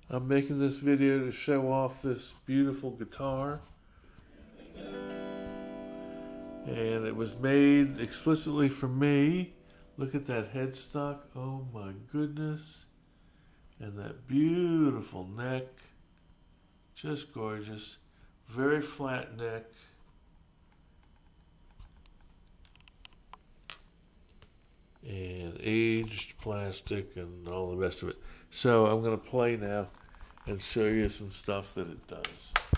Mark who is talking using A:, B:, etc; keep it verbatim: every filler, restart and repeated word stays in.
A: I'm making this video to show off this beautiful guitar. And it was made explicitly for me. Look at that headstock. Oh my goodness. And that beautiful neck. Just gorgeous. Very flat neck. And aged plastic and all the rest of it. So I'm going to play now and show you some stuff that it does.